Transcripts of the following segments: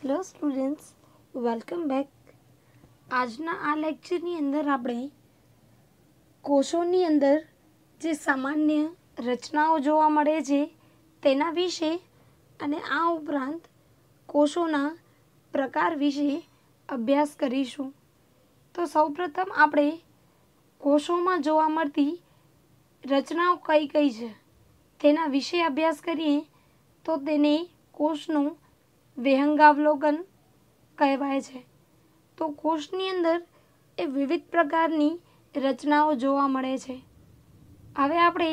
Hello students, welcome back. આજના આ લેક્ચરની અંદર આપણે કોષોની અંદર જે સામાન્ય રચનાઓ જોવા મળે છે તેના વિશે અને આ ઉપરાંત કોષોના પ્રકાર વિશે અભ્યાસ કરીશું. તો સૌપ્રથમ આપણે કોષોમાં જોવા મળતી રચનાઓ કઈ કઈ છે તેના વિશે અભ્યાસ કરીએ તો તેને કોષનું વિહંગાવલોકન કહેવાય છે. તો કોષની અંદર એ વિવિધ પ્રકારની રચનાઓ જોવા મળે છે. હવે આપણે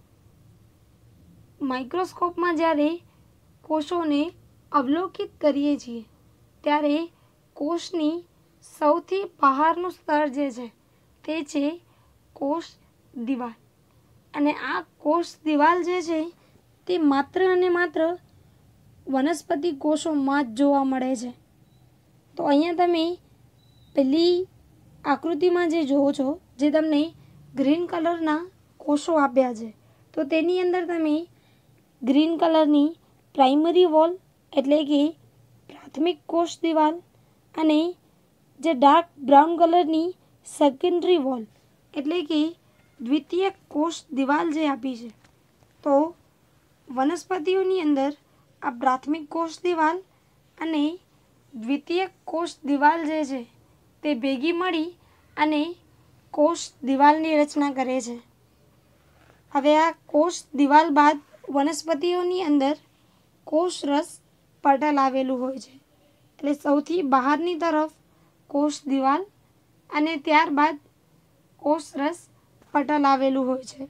માઇક્રોસ્કોપમાં જ્યારે કોષોને અવલોકિત કરીએ છીએ ત્યારે કોષની સૌથી બહારનું સ્તર જે છે તે છે કોષ દિવાલ. અને આ કોષ દિવાલ જે છે તે માત્ર અને માત્ર વનસ્પતિ કોષોમાં જ જોવા મળે છે. તો અહીંયા તમે પેલી આકૃતિમાં જે જોવો છો, જે તમને ગ્રીન કલરના કોષો આપ્યા છે, તો તેની અંદર તમે ગ્રીન કલરની પ્રાઇમરી વોલ એટલે કે પ્રાથમિક કોષ દિવાલ અને જે ડાર્ક બ્રાઉન કલરની સેકન્ડરી વોલ એટલે કે દ્વિતીય કોષ દિવાલ જે આપી છે. તો વનસ્પતિઓની અંદર આ પ્રાથમિક કોષ દિવાલ અને દ્વિતીય કોષ દિવાલ જે છે તે ભેગી મળી અને કોષ દિવાલની રચના કરે છે. હવે આ કોષ દિવાલ બાદ વનસ્પતિઓની અંદર કોષરસ પટલ આવેલું હોય છે. એટલે સૌથી બહારની તરફ કોષ દિવાલ અને ત્યારબાદ કોષરસ પટલ આવેલું હોય છે.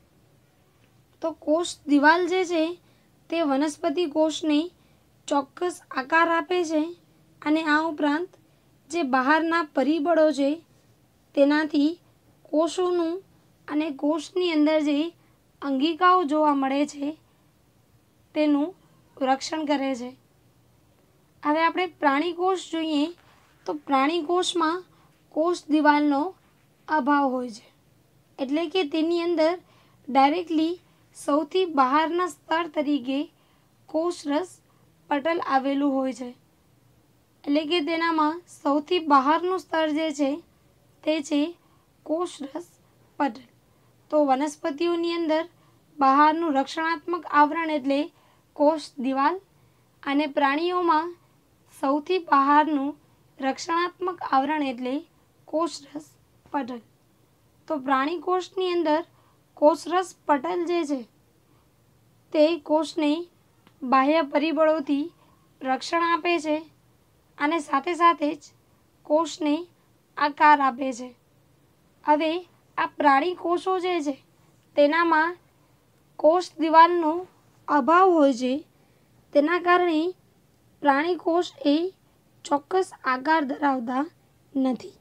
તો કોષ દિવાલ જે છે તે વનસ્પતિ કોષને ચોક્કસ આકાર આપે છે અને આ ઉપરાંત જે બહારના પરિબળો છે તેનાથી કોષોનું અને કોષની અંદર જે અંગિકાઓ જોવા મળે છે તેનું રક્ષણ કરે છે. હવે આપણે પ્રાણી કોષ જોઈએ તો પ્રાણી કોષમાં કોષ દિવાલનો અભાવ હોય છે. એટલે કે તેની અંદર ડાયરેક્ટલી સૌથી બહારના સ્તર તરીકે કોષરસ પટલ આવેલું હોય છે. એટલે કે તેનામાં સૌથી બહારનું સ્તર જે છે તે છે કોષરસ પટલ. તો વનસ્પતિઓની અંદર બહારનું રક્ષણાત્મક આવરણ એટલે કોષ દિવાલ અને પ્રાણીઓમાં સૌથી બહારનું રક્ષણાત્મક આવરણ એટલે કોષરસ પટલ. તો પ્રાણી કોષની અંદર કોષરસ પટલ જે છે તે કોષને બાહ્ય પરિબળોથી રક્ષણ આપે છે અને સાથે સાથે જ કોષને આકાર આપે છે. હવે આ પ્રાણી કોષો જે છે તેનામાં કોષ દિવાલનો અભાવ હોય છે. તેના કારણે પ્રાણી કોષ એ ચોક્કસ આકાર ધરાવતા નથી.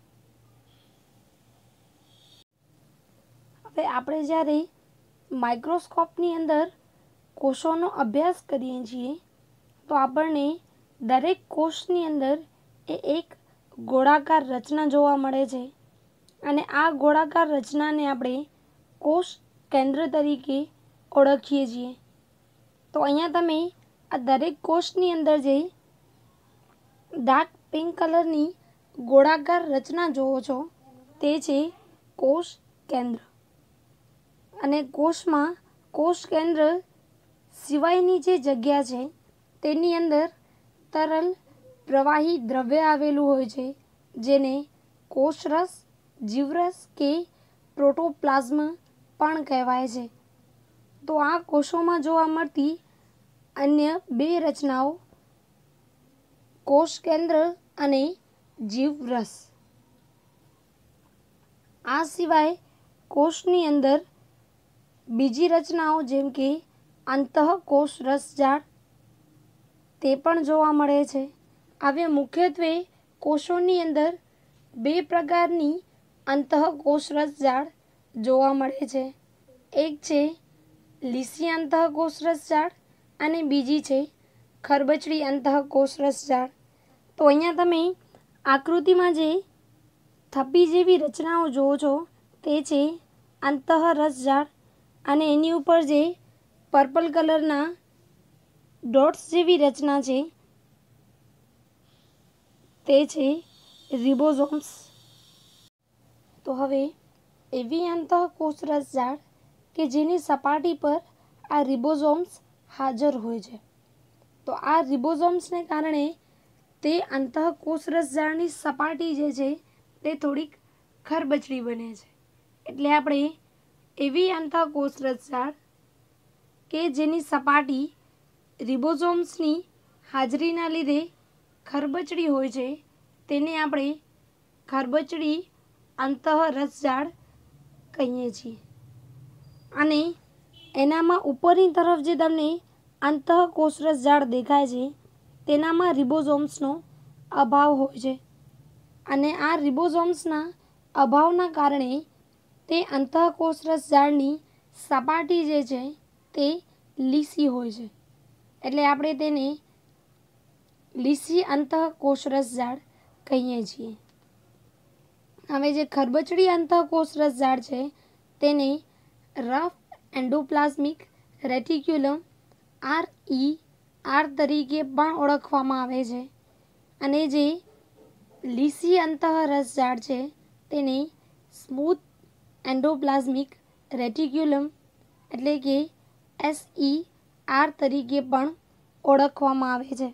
હવે આપણે જ્યારે માઇક્રોસ્કોપની અંદર કોષોનો અભ્યાસ કરીએ છીએ તો આપણને દરેક કોષની અંદર એક ગોળાકાર રચના જોવા મળે છે અને આ ગોળાકાર રચનાને આપણે કોષ કેન્દ્ર તરીકે ઓળખીએ છીએ. તો અહીંયા તમે આ દરેક કોષની અંદર જે ડાર્ક પિંક કલરની ગોળાકાર રચના જોવો છો તે છે કોષ કેન્દ્ર. અને કોષમાં કોષ કેન્દ્ર સિવાયની જે જગ્યા છે તેની અંદર તરલ પ્રવાહી દ્રવ્ય આવેલું હોય છે જેને કોષરસ, જીવરસ કે પ્રોટોપ્લાઝમ પણ કહેવાય છે. તો આ કોષોમાં જોવા મળતી અન્ય બે રચનાઓ કોષ કેન્દ્ર અને જીવરસ. આ સિવાય કોષની અંદર બીજી રચનાઓ જેમ કે અંતઃકોષ રસજાળ તે પણ જોવા મળે છે. હવે મુખ્યત્વે કોષોની અંદર બે પ્રકારની અંતઃકોષ રસજાળ જોવા મળે છે. એક છે લીસી અંતઃકોષ રસજાળ અને બીજી છે ખરબચડી અંતઃકોષ રસજાળ. તો અહીંયા તમે આકૃતિમાં જે થપ્પી જેવી રચનાઓ જોવો છો તે છે અંતઃરસજાળ અને એની ઉપર જે પર્પલ કલરના ડોટ્સ જેવી રચના છે તે છે રિબોઝોમ્સ. તો હવે એવી અંતઃકોષરસ જાળ કે જેની સપાટી પર આ રિબોઝોમ્સ હાજર હોય છે. તો આ રિબોઝોમ્સને કારણે તે અંતઃકોષરસ જાળની સપાટી જે છે તે થોડીક ખરબચડી બને છે. એટલે આપણે એવી અંતઃકોષરસ જાળ કે જેની સપાટી રિબોઝોમ્સની હાજરીના લીધે ખરબચડી હોય છે તેને આપણે ખરબચડી અંતઃરસજાળ કહીએ છીએ. અને એનામાં ઉપરની તરફ જે તમને અંતઃકોષરસ જાળ દેખાય છે તેનામાં રિબોઝોમ્સનો અભાવ હોય છે. અને આ રિબોઝોમ્સના અભાવના કારણે તે અંતઃકોષરસ જાળની સપાટી જે છે તે લીસી હોય છે. એટલે આપણે તેને લીસી અંતઃકોષરસ જાળ કહીએ છીએ. હવે જે ખરબચડી અંતઃકોષરસ જાળ છે તેને રફ એન્ડોપ્લાઝમિક રેટિક્યુલમ RER તરીકે પણ ઓળખવામાં આવે છે. અને જે લીસી અંતઃરસ જાળ છે તેને સ્મૂથ એન્ડોપ્લાઝમિક રેટિક્યુલમ એટલે કે SER તરીકે પણ ઓળખવામાં આવે છે.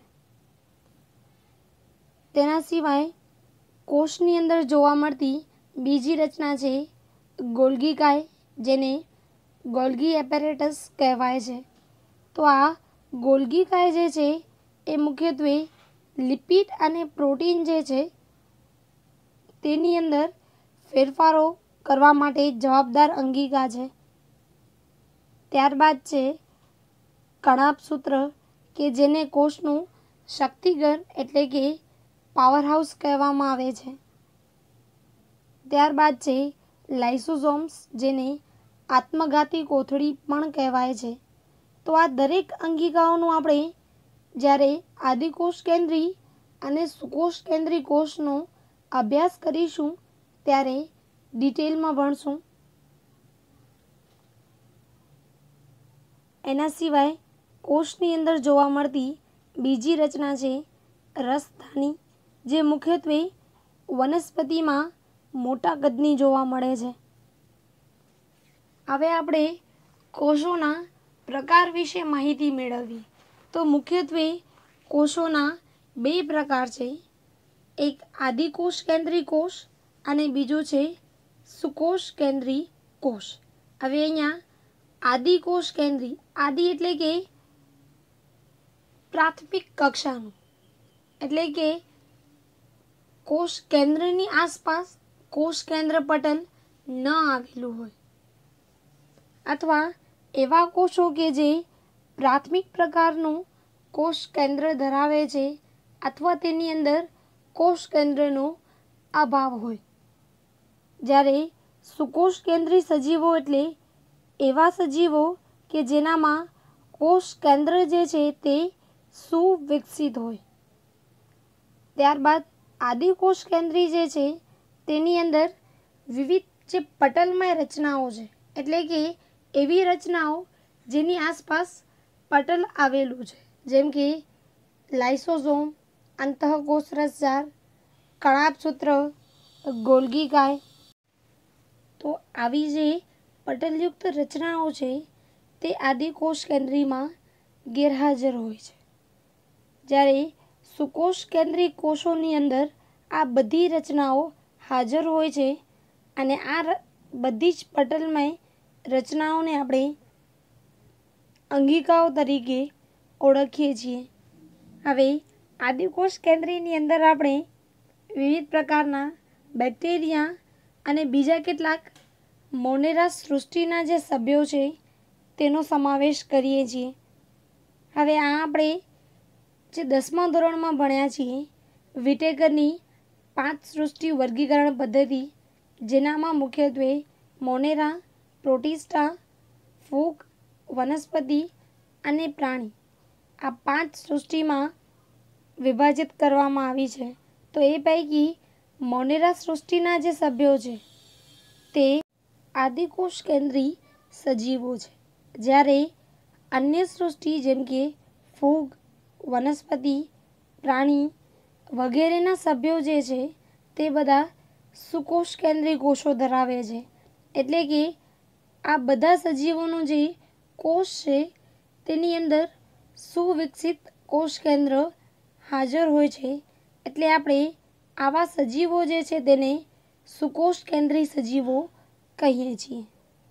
તેના સિવાય કોષની અંદર જોવા મળતી બીજી રચના છે ગોલ્ગી કાય, જેને ગોલ્ગી એપેરેટસ કહેવાય છે. તો આ ગોલ્ગી કાય જે છે એ મુખ્યત્વે લિપિડ અને પ્રોટીન જે છે તેની અંદર ફેરફારો કરવા માટે જવાબદાર અંગિકા છે. ત્યારબાદ છે કણાભસૂત્ર કે જેને કોષનું શક્તિઘર એટલે કે પાવરહાઉસ કહેવામાં આવે છે. ત્યારબાદ છે લાઇસોઝોમ્સ જેને આત્મઘાતી કોથળી પણ કહેવાય છે. તો આ દરેક અંગિકાઓનું આપણે જ્યારે આદિકોષ કેન્દ્રી અને સુકોષ કેન્દ્રી કોષનો અભ્યાસ કરીશું ત્યારે ડિટેલમાં ભણશું. એના સિવાય કોષની અંદર જોવા મળતી બીજી રચના છે રસધાની, જે મુખ્યત્વે વનસ્પતિમાં મોટા કદની જોવા મળે છે. હવે આપણે કોષોના પ્રકાર વિશે માહિતી મેળવીએ. તો મુખ્યત્વે કોષોના બે પ્રકાર છે. એક આદિકોષ કેન્દ્રી કોષ અને બીજું છે સુકોષ કેન્દ્રી કોષ. હવે અહીંયા આદિકોષ કેન્દ્રી, આદિ એટલે કે પ્રાથમિક કક્ષાનું, એટલે કે કોષ કેન્દ્રની આસપાસ કોષ કેન્દ્ર પટલ ન આવેલું હોય, અથવા એવા કોષો કે જે પ્રાથમિક પ્રકારનું કોષ કેન્દ્ર ધરાવે છે અથવા તેની અંદર કોષ કેન્દ્રનો અભાવ હોય. જ્યારે સુકોષ કેન્દ્રી સજીવો એટલે એવા સજીવો કે જેનામાં કોષ કેન્દ્ર જે છે તે સુવિકસિત હોય. ત્યારબાદ આદિકોષ કેન્દ્રી જે છે તેની અંદર વિવિધ જે પટલમય રચનાઓ છે, એટલે કે એવી રચનાઓ જેની આસપાસ પટલ આવેલું છે, જેમ કે લાઇસોઝોમ, અંતઃકોષરસ જાળ, કણાભસૂત્ર, ગોલ્ગી કાય. તો આવી જે પટલયુક્ત રચનાઓ છે તે આદિકોષ કેન્દ્રીમાં ગેરહાજર હોય છે. જ્યારે સુકોષ કેન્દ્રી કોષોની અંદર આ બધી રચનાઓ હાજર હોય છે અને આ બધી જ પટલમય રચનાઓને આપણે અંગિકાઓ તરીકે ઓળખીએ છીએ. હવે આદિકોષ કેન્દ્રીની અંદર આપણે વિવિધ પ્રકારના બેક્ટેરિયા અને બીજા કેટલાક મોનેરા સૃષ્ટિના જે સભ્યો છે તેનો સમાવેશ કરીએ છીએ. હવે આ આપણે જે 10મા ધોરણમાં ભણ્યા છીએ વિટેકરની 5 સૃષ્ટિ વર્ગીકરણ પદ્ધતિ, જેનામાં મુખ્યત્વે મોનેરા, પ્રોટિસ્ટા, ફૂગ, વનસ્પતિ અને પ્રાણી આ 5 સૃષ્ટિમાં વિભાજિત કરવામાં આવી છે. તો એ પૈકી મોનેરા સૃષ્ટિના જે સભ્યો છે તે આદિકોષ કેન્દ્રી સજીવો છે. જ્યારે અન્ય સૃષ્ટિ જેમ કે ફૂગ, વનસ્પતિ, પ્રાણી, વગેરેના સભ્યો જે છે તે બધા સુકોષ કેન્દ્રી કોષો ધરાવે છે. એટલે કે આ બધા સજીવોનો જે કોષ છે તેની અંદર સુવિકસિત કોષ કેન્દ્ર હાજર હોય છે. એટલે આપણે આવા સજીવો જે છે તેને સુકોષ કેન્દ્રી સજીવો કહીએ છીએ.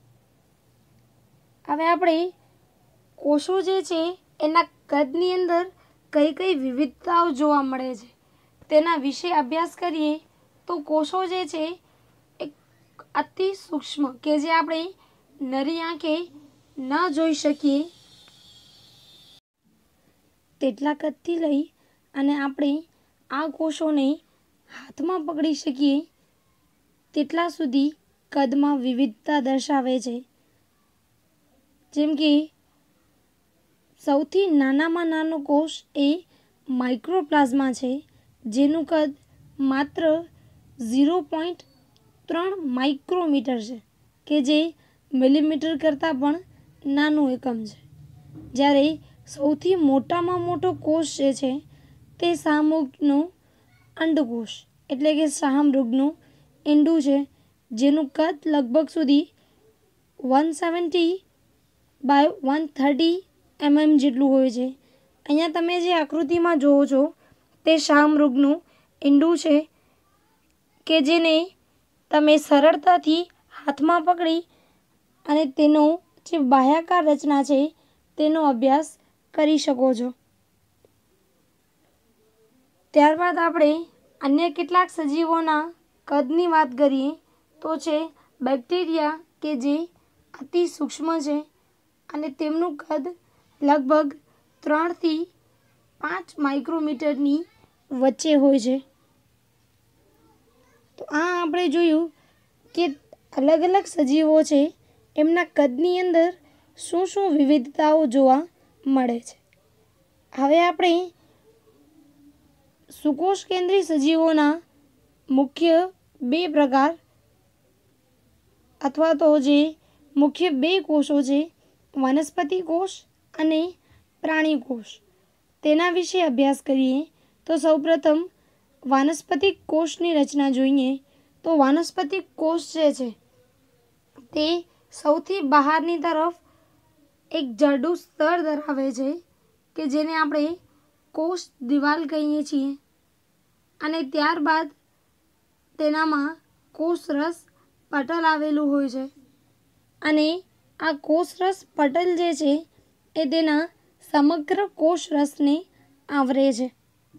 હવે આપણે કોષો જે છે એના કદની અંદર કઈ કઈ વિવિધતાઓ જોવા મળે છે તેના વિશે અભ્યાસ કરીએ તો કોષો જે છે એક અતિ સૂક્ષ્મ કે જે આપણે નરી આંખે ન જોઈ શકીએ તેટલા કદથી લઈ અને આપણે આ કોષોને હાથમાં પકડી શકીએ તેટલા સુધી કદમાં વિવિધતા દર્શાવે છે. જેમ કે સૌથી નાનામાં નાનો કોષ એ માઇક્રોપ્લાઝમા છે, જેનું કદ માત્ર 0.3 માઇક્રોમીટર છે, કે જે મિલીમીટર કરતાં પણ નાનું એકમ છે. જ્યારે સૌથી મોટામાં મોટો કોષ જે છે તે શાહમૃગનું અંડકોષ એટલે કે શાહમૃગનું ઈંડું છે, જેનું કદ લગભગ સુધી 170 બાય 130 mm જેટલું હોય છે. અહીંયા તમે જે આકૃતિમાં જોવો છો તે શાહમૃગનું ઈંડું છે કે જેને તમે સરળતાથી હાથમાં પકડી અને તેનો જે બાહ્યાકાર રચના છે તેનો અભ્યાસ કરી શકો છો. ત્યારબાદ આપણે અન્ય કેટલાક સજીવોના કદની વાત કરીએ તો છે બેક્ટેરિયા કે જે અતિ સૂક્ષ્મ છે અને તેમનું કદ લગભગ 3 થી 5 માઇક્રોમીટરની વચ્ચે હોય છે. તો આ આપણે જોયું કે અલગ અલગ સજીવો છે એમના કદની અંદર શું શું વિવિધતાઓ જોવા મળે છે. હવે આપણે સુકોષ કેન્દ્રી સજીવોના મુખ્ય બે પ્રકાર અથવા તો જે મુખ્ય બે કોષો છે વનસ્પતિ કોષ અને પ્રાણી કોષ તેના વિશે અભ્યાસ કરીએ તો સૌપ્રથમ વાનસ્પતિક કોષની રચના જોઈએ. તો વાનસ્પતિક કોષ જે છે તે સૌથી બહારની તરફ એક જાડું સ્તર ધરાવે છે કે જેને આપણે કોષ દિવાલ કહીએ છીએ અને ત્યારબાદ તેનામાં કોષરસ પટલ આવેલું હોય છે અને આ કોષરસ પટલ જે છે એ તેના સમગ્ર કોષરસને આવરે છે.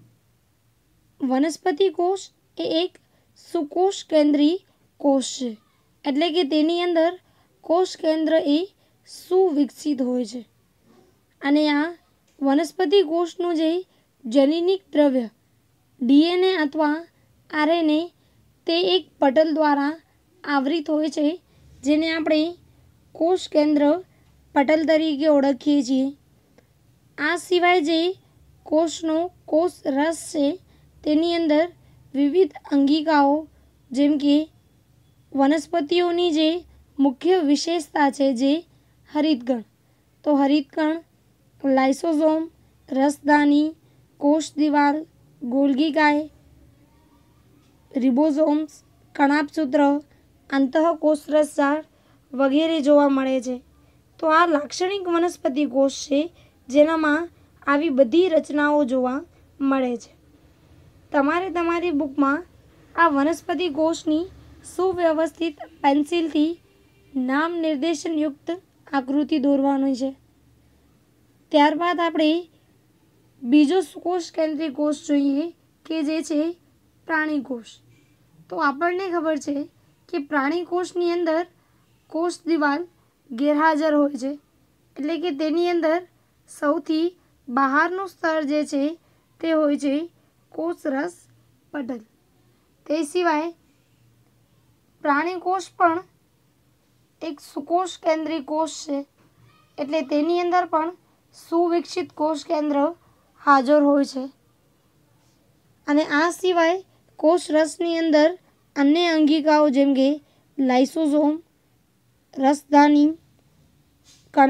વનસ્પતિ કોષ એ એક સુકોષ કેન્દ્રી કોષ છે એટલે કે તેની અંદર કોષ કેન્દ્ર એ સુવિકસિત હોય છે અને આ વનસ્પતિ કોષનું જે જનીનિક દ્રવ્ય DNA અથવા RNA તે એક પટલ દ્વારા આવરિત હોય છે જેને આપણે કોષ કેન્દ્ર પટલ તરીકે ઓળખીએ છીએ. આ સિવાય જે કોષનો કોષ રસ છે તેની અંદર વિવિધ અંગિકાઓ જેમ કે વનસ્પતિઓની જે મુખ્ય વિશેષતા છે જે હરિતગણ, તો હરિતગણ, લાઇસોઝોમ, રસદાની, કોષ દિવાલ, ગોલ્ગી કાય, રિબોઝોમ્સ, કણાભસૂત્ર, અંતઃકોષરસજાળ વગેરે જોવા મળે છે. તો આ લાક્ષણિક વનસ્પતિ કોષ છે જેનામાં આવી બધી રચનાઓ જોવા મળે છે. તમારે તમારી બુકમાં આ વનસ્પતિ કોષની સુવ્યવસ્થિત પેન્સિલથી નામ નિર્દેશનયુક્ત આકૃતિ દોરવાની છે. ત્યારબાદ આપણે બીજો સુકોષ કેન્દ્રી કોષ જોઈએ કે જે છે પ્રાણી કોષ. તો આપણને ખબર છે કે પ્રાણી કોષની અંદર કોષ દિવાલ ગેરહાજર હોય છે એટલે કે તેની અંદર સૌથી બહારનું સ્તર જે છે તે હોય છે કોષરસ પટલ. તે સિવાય પ્રાણી કોષ પણ એક સુકોષ કેન્દ્રી કોષ છે એટલે તેની અંદર પણ સુવિકસિત કોષ કેન્દ્ર હાજર હોય છે અને આ સિવાય કોષરસની અંદર અન્ય અંગિકાઓ જેમ કે લાઇસોઝોમ, રસધાની,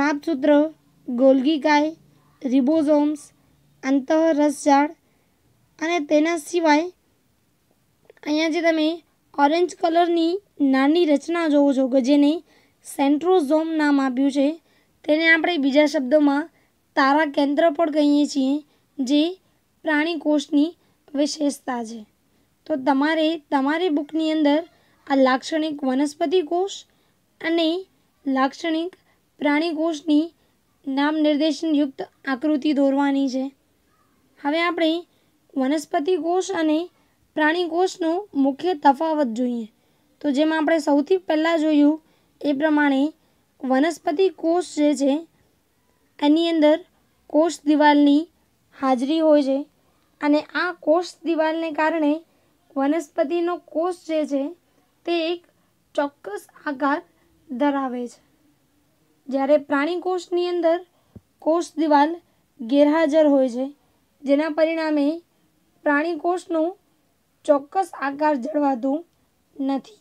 કણાભસૂત્ર, ગોલ્ગી કાય, રિબોઝોમ્સ, અંતઃરસજાળ અને તેના સિવાય અહીંયા જે તમે ઓરેન્જ કલરની નાની રચના જોવો છો કે જેને સેન્ટ્રોઝોમ નામ આપ્યું છે, તેને આપણે બીજા શબ્દોમાં તારા કેન્દ્ર પણ કહીએ છીએ, જે પ્રાણી કોષની વિશેષતા છે. તો તમારે તમારી બુકની અંદર આ લાક્ષણિક વનસ્પતિ કોષ અને લાક્ષણિક પ્રાણી કોષની નામ નિર્દેશનયુક્ત આકૃતિ દોરવાની છે. હવે આપણે વનસ્પતિ કોષ અને પ્રાણી કોષનો મુખ્ય તફાવત જોઈએ. તો જેમ આપણે સૌથી પહેલાં જોયું એ પ્રમાણે વનસ્પતિ કોષ જે છે એની અંદર કોષ દિવાલની હાજરી હોય છે અને આ કોષ દિવાલને કારણે વનસ્પતિનો કોષ જે છે તે એક ચોક્કસ આકાર ધરાવે છે. જ્યારે પ્રાણી કોષની અંદર કોષ દિવાલ ગેરહાજર હોય છે, જેના પરિણામે પ્રાણી કોષનો ચોક્કસ આકાર જળવાતો નથી.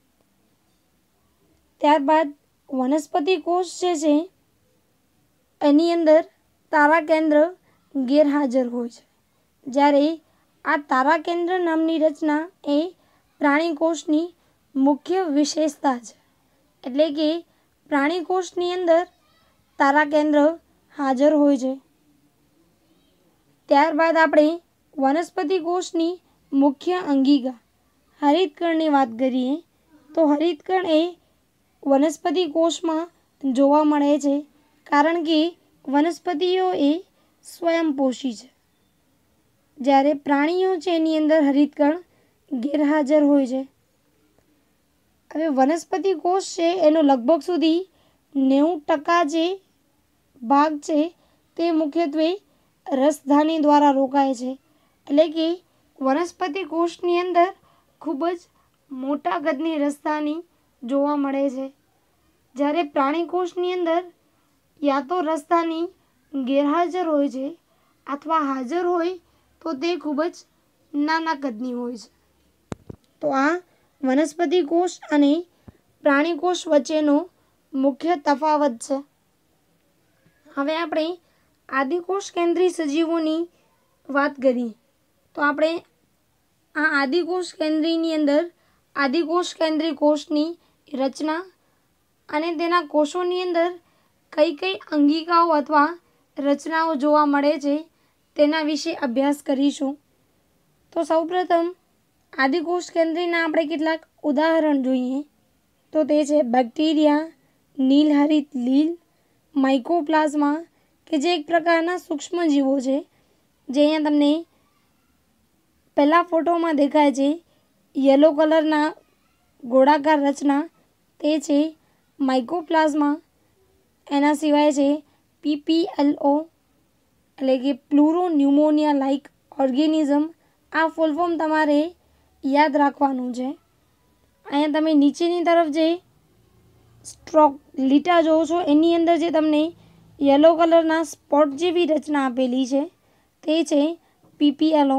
ત્યારબાદ વનસ્પતિ કોષ જે છે એની અંદર તારા કેન્દ્ર ગેરહાજર હોય છે, જ્યારે આ તારા કેન્દ્ર નામની રચના એ પ્રાણી કોષની મુખ્ય વિશેષતા છે. એટલે કે પ્રાણી કોષની અંદર તારા કેન્દ્ર હાજર હોય છે. ત્યારબાદ આપણે વનસ્પતિ કોષની મુખ્ય અંગિકા હરિતકણની વાત કરીએ તો હરિતકણ એ વનસ્પતિ કોષમાં જોવા મળે છે, કારણ કે વનસ્પતિઓ એ સ્વયંપોષી છે, જ્યારે પ્રાણીઓ છે એની અંદર હરિતકણ ગેરહાજર હોય છે. હવે વનસ્પતિ કોષ છે એનો લગભગ સુધી 90% જે ભાગ છે તે મુખ્યત્વે રસધાની દ્વારા રોકાય છે. એટલે કે વનસ્પતિ કોષની અંદર ખૂબ જ મોટા કદની રસધાની જોવા મળે છે, જ્યારે પ્રાણી કોષની અંદર યા તો રસધાની ગેરહાજર હોય છે અથવા હાજર હોય તો તે ખૂબ જ નાના કદની હોય છે. તો આ વનસ્પતિ કોષ અને પ્રાણી કોષ વચ્ચેનો મુખ્ય તફાવત છે. હવે આપણે આદિકોષ કેન્દ્રી સજીવોની વાત કરીએ તો આપણે આ આદિકોષ કેન્દ્રીની અંદર આદિકોષ કેન્દ્રી કોષની રચના અને તેના કોષોની અંદર કઈ કઈ અંગિકાઓ અથવા રચનાઓ જોવા મળે છે તેના વિશે અભ્યાસ કરીશું. તો સૌપ્રથમ આદિકોષ કેન્દ્રીના આપણે કેટલાક ઉદાહરણ જોઈએ તો તે છે બેક્ટેરિયા, નીલહરિત લીલ, માઇકોપ્લાઝમા કે જે એક પ્રકારના સૂક્ષ્મજીવો છે, જે અહીંયા તમને પહેલા ફોટોમાં દેખાય છે યલો કલરના ગોળાકાર રચના, તે છે માઇકોપ્લાઝમા. એના સિવાય છે PPLO એટલે કે પ્લુરો ન્યુમોનિયા લાઇક ઓર્ગેનિઝમ. આ ફૂલ ફોર્મ તમારે યાદ રાખવાનું છે. અહીંયા તમે નીચેની તરફ જે સ્ટ્રોક લીટા જોવો છો એની અંદર જે તમને યલો કલરના સ્પોટ જેવી રચના આપેલી છે તે છે PPLO.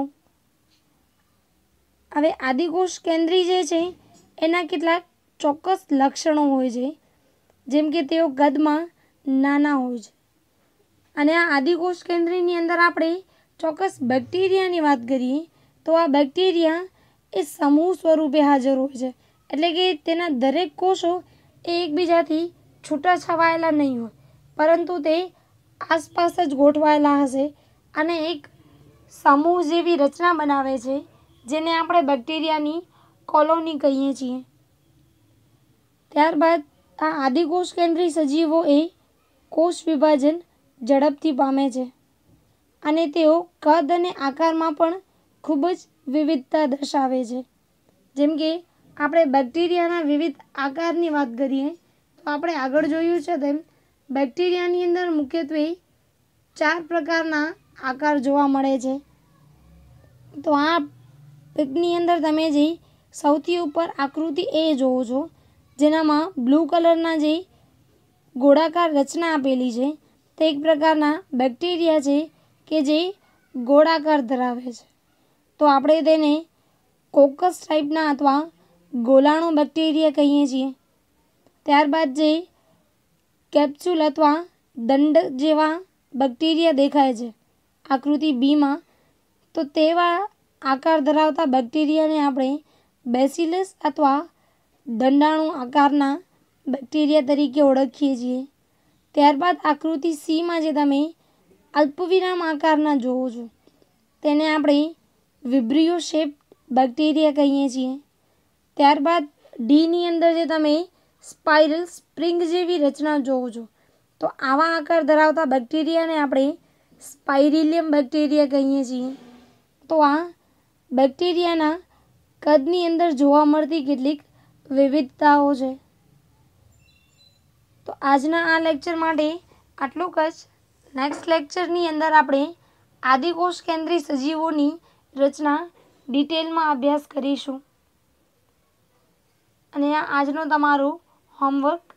હવે આદિકોષ કેન્દ્રી જે છે એના કેટલાક ચોક્કસ લક્ષણો હોય છે, જેમ કે તેઓ કદમાં નાના હોય છે. અને આ આદિકોષ કેન્દ્રીની અંદર આપણે ચોક્કસ બેક્ટેરિયાની વાત કરીએ તો આ બેક્ટેરિયા એ સમૂહ સ્વરૂપે હાજર હોય છે. એટલે કે તેના દરેક કોષો એ એકબીજાથી છૂટા છવાયેલા નહીં હોય, પરંતુ તે આસપાસ જ ગોઠવાયેલા હશે અને એક સમૂહ જેવી રચના બનાવે છે, જેને આપણે બેક્ટેરિયાની કોલોની કહીએ છીએ. ત્યારબાદ આ આદિકોષ કેન્દ્રી સજીવો એ કોષ વિભાજન ઝડપથી પામે છે અને તેઓ કદ અને આકારમાં પણ ખૂબ જ વિવિધતા દર્શાવે છે. જેમ કે આપણે બેક્ટેરિયાના વિવિધ આકારની વાત કરીએ તો આપણે આગળ જોયું છે તેમ બેક્ટેરિયાની અંદર મુખ્યત્વે 4 પ્રકારના આકાર જોવા મળે છે. તો આ પિકની અંદર તમે જે સૌથી ઉપર આકૃતિ એ જોવો છો, જેનામાં બ્લુ કલરના જે ગોળાકાર રચના આપેલી છે તે એક પ્રકારના બેક્ટેરિયા છે કે જે ગોળાકાર ધરાવે છે. તો આપણે તેને કોકસ ટાઈપના અથવા ગોલાણુ બેક્ટેરિયા કહીએ છીએ. ત્યારબાદ જે કેપ્સ્યુલ અથવા દંડ જેવા બેક્ટેરિયા દેખાય છે આકૃતિ બીમાં, તો તેવા આકાર ધરાવતા બેક્ટેરિયાને આપણે બેસિલસ અથવા દંડાણુ આકારના બેક્ટેરિયા તરીકે ઓળખીએ છીએ. ત્યારબાદ આકૃતિ સીમાં જે તમે અલ્પવિરામ આકારના જોવો છો તેને આપણે વિબ્રિયો શેપ બેક્ટેરિયા કહીએ છીએ. ત્યારબાદ ડીની અંદર જે તમે સ્પાઇરલ સ્પ્રિંગ જેવી રચના જોવો છો તો આવા આકાર ધરાવતા બેક્ટેરિયાને આપણે સ્પાઇરિલિયમ બેક્ટેરિયા કહીએ છીએ. તો આ બેક્ટેરિયાના કદની અંદર જોવા મળતી કેટલીક વિવિધતાઓ છે. તો આજના આ લેક્ચર માટે આટલું જ. નેક્સ્ટ લેક્ચરની અંદર આપણે આદિકોષ કેન્દ્રી સજીવોની રચના ડિટેલમાં અભ્યાસ કરીશું. અને આ આજનો તમારો હોમવર્ક